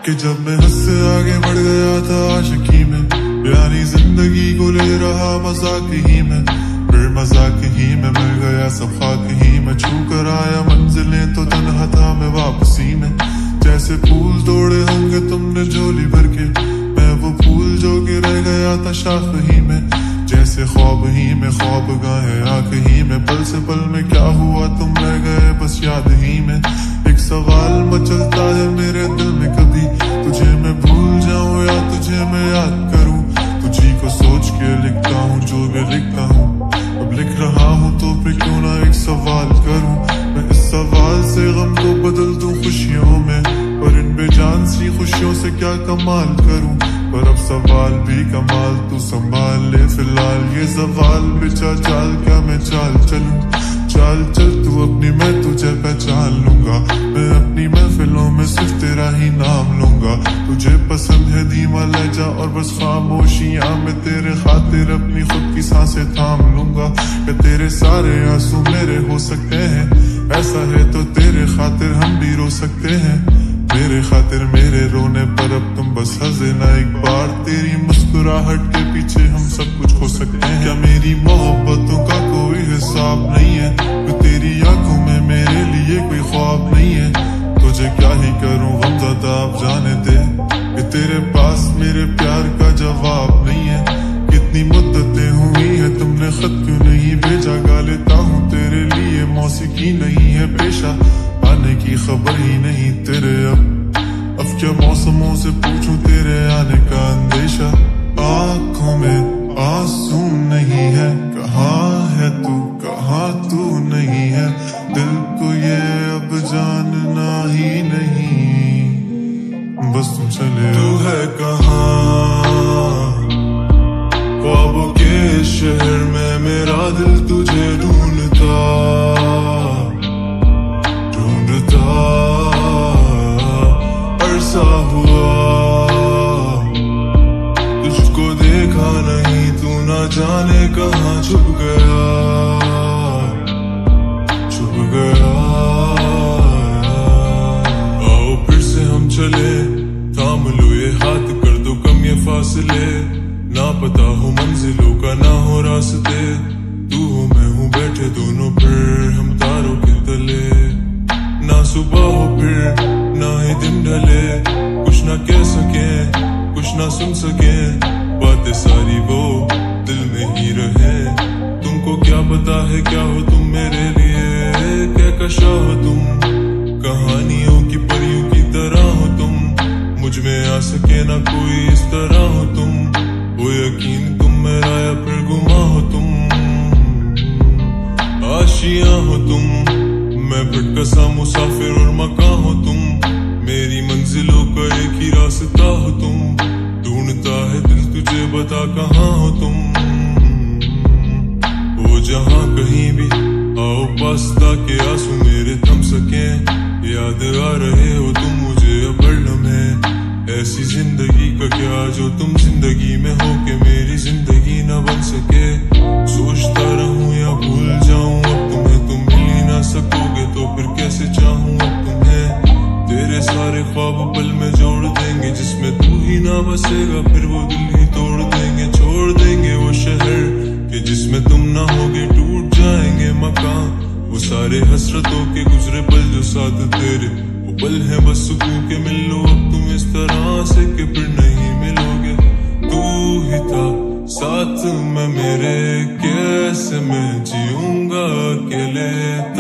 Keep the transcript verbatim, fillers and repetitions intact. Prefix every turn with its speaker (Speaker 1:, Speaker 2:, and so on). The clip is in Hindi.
Speaker 1: कि जब मैं हद से आगे बढ़ गया था आशिकी में, यानी जिंदगी को ले रहा मजाक ही में, फिर मजाक ही में मिल गया सब खाक ही में। छू कर आया मंजिलें तो तन्हा था मैं वापसी में, जैसे फूल तोड़े होंगे तुमने झोली भर के, मैं वो फूल जो कि रह गया था शाख ही में। जैसे ख्वाब ही में ख्वाब गाहे आंख ही में, पल से पल में क्या हुआ तुम रह गए बस याद ही में। एक सवाल मचलता है मेरे दिल में, कभी तुझे मैं भूल जाऊं या तुझे मैं याद करूं। तुझी को सोच के लिखता हूँ जो भी लिखता हूँ, अब लिख रहा हूँ तो फिर क्यों ना एक सवाल करूं। मैं इस सवाल से गम को बदल दूं खुशियों में, पर इन बेजान सी खुशियों से क्या कमाल करूं। पर अब सवाल भी कमाल तू संभाल ले फिलहाल, ये सवाल बिचा चाल क्या मैं चाल चलूं। चाल चल तू अपनी मैं तुझे पहचान लूंगा, मैं अपनी महफिलों में सिर्फ तेरा ही नाम लूंगा। तुझे पसंद है धीमा लहजा और बस खामोशियां, मैं तेरे खातिर अपनी खुद की सांसें थाम लूंगा। कि तेरे सारे आंसू मेरे हो सकते हैं, ऐसा है तो तेरे खातिर हम भी रो सकते हैं। मेरे खातिर मेरे रोने पर अब तुम बस हंसे ना एक बार, तेरी मुस्कुराहट के पीछे हम सब कुछ हो सकते हैं। क्या मेरी मोहब्बतों का कोई हिसाब नहीं है, तो तेरी आंखों में मेरे लिए कोई ख्वाब नहीं है। तुझे क्या ही करूं गमज़दा आप जाने दे, कि तेरे पास मेरे प्यार का जवाब नहीं है। कितनी मुद्दतें हुई है तुमने खत क्यों नहीं भेजा, गा लेता हूँ तेरे लिए मौसीकी नहीं है पेशा, आने की खबर ही नहीं तेरे अब। अब क्या मौसमों से पूछूं तेरे आने का अंदेशा, आंखों में आंसू नहीं है, कहाँ है तू कहाँ तू नहीं है। दिल को ये अब जानना ही नहीं, बस तुम चले तू है कहाँ। ख्वाबों के शहर में मेरा दिल तुझे ढूंढता अरसा हुआ, तुझको देखा नहीं तू ना जाने कहाँ छुप गया छुप गया। आओ फिर से हम चले, थाम लो ये हाथ कर दो कम ये फासले, ना पता हो मंजिलों का ना हो रास्ते। तू हो मैं हूँ बैठे दोनों फिर हम तारों के तले, ना सुबह हो फिर ना ही दिन ढले, कुछ ना कह सके कुछ ना सुन सके, बातें सारी वो दिल में ही रहे। तुमको क्या पता है क्या हो तुम मेरे लिए, क्या कशा हो तुम, कहानियों की परियों की तरह हो तुम। मुझ में आ सके ना कोई इस तरह हो तुम, वो यकीन तुम मेरा या फिर गुमा हो तुम। आशियां हो तुम, मैं भटका सा मुसाफिर और मकां हो तुम, मेरी मंजिलों का एक ही रास्ता हो तुम। ढूंढता है दिल तुझे बता कहाँ हो तुम, वो जहाँ कहीं भी आओ पास ताकि आंसू मेरे थम सके। याद आ रहे हो तुम मुझे अब हर लम्हे, ऐसी जिंदगी का क्या जो तुम जिंदगी में हो के मेरी जिंदगी न बन सके। सोचता रहूं या भूल जाऊं अब तुम्हें, तुम मिल ही ना सकोगे तो फिर कैसे चाहूं अब तुम्हें। तेरे सारे ख्वाब पल में जोड़ देंगे, जिसमें तू ही ना बसेगा फिर वो दिल ही तोड़ देंगे। छोड़ देंगे वो शहर कि जिसमें तुम ना होगे, टूट जाएंगे मकान वो सारे हसरतों के गुजरे पल जो साथ तेरे, वो पल है बस सुकून के मिल लो अब तुम इस तरह से कि फिर नहीं मिलोगे। तू ही था साथ में मेरे, कैसे मैं जीऊंगा अकेले।